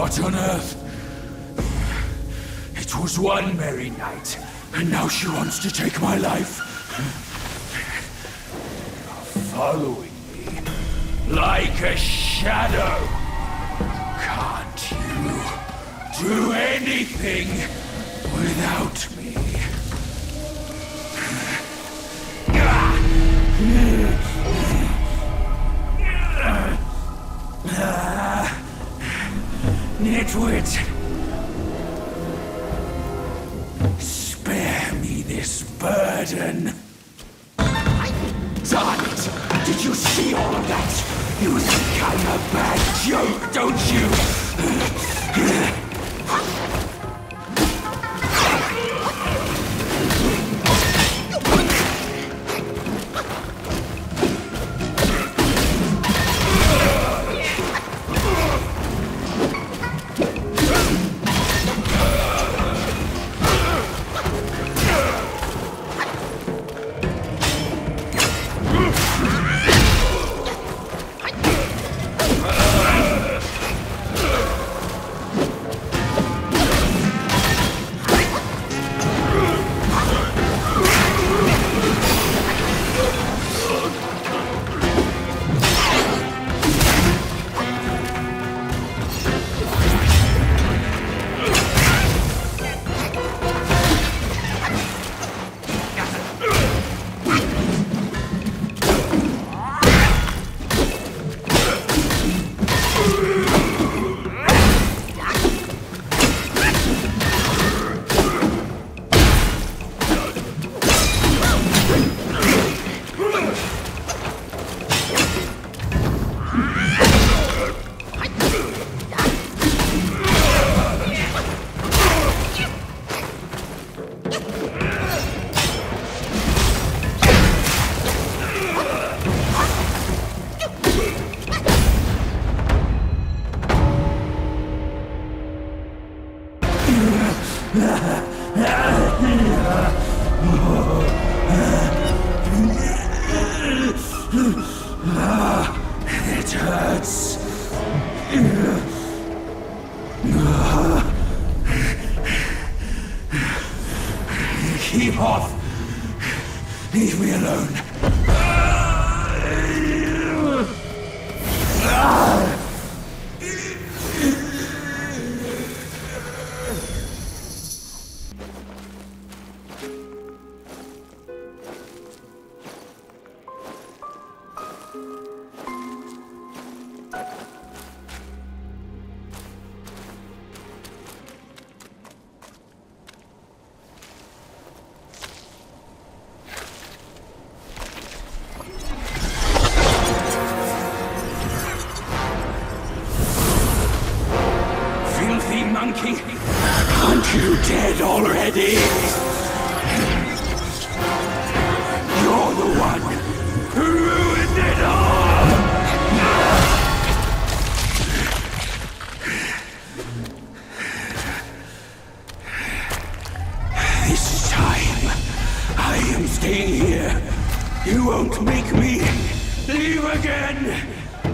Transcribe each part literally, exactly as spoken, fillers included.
What on earth? It was one merry night, and now she wants to take my life. You're following me like a shadow. Can't you do anything without me? Nitwit! Spare me this burden. Darn it! Did you see all of that? You think I'm a bad joke, don't you? It hurts. Keep off. Leave me alone. Monkey, aren't you dead already? You're the one who ruined it all! This time, I am staying here. You won't make me leave again!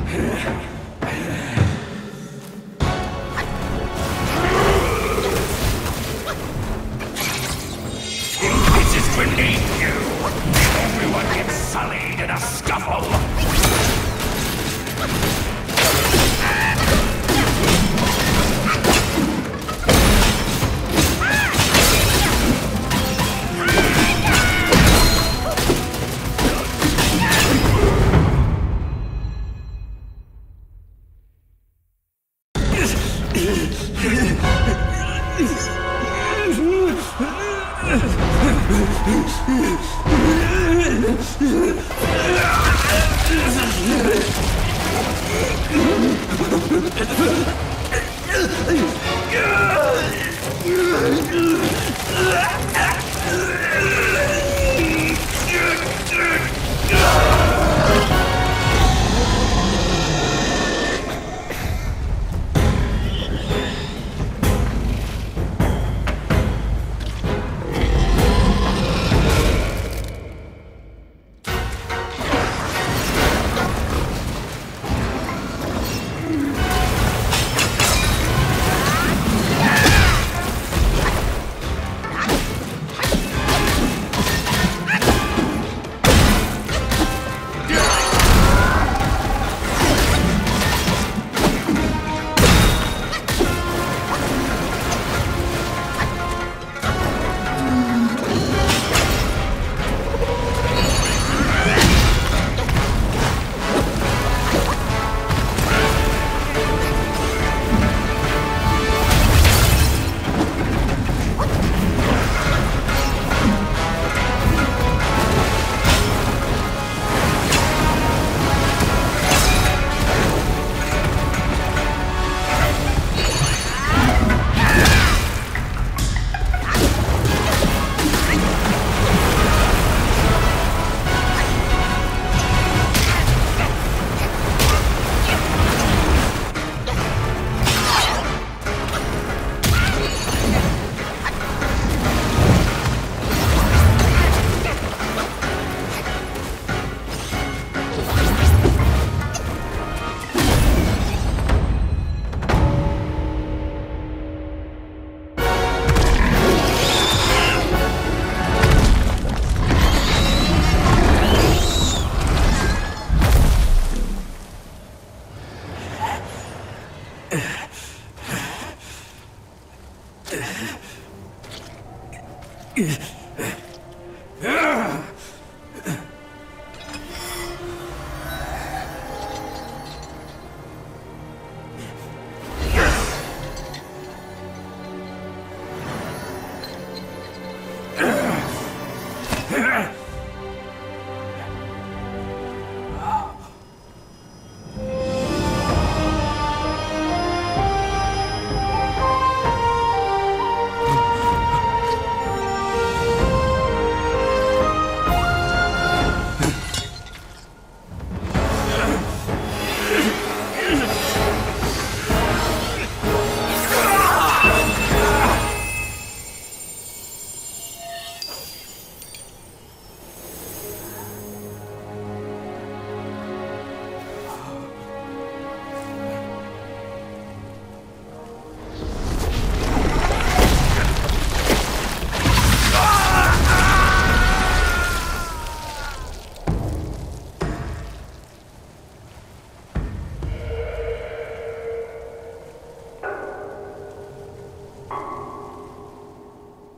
Beneath you, everyone gets sullied in a scuffle. Ugh.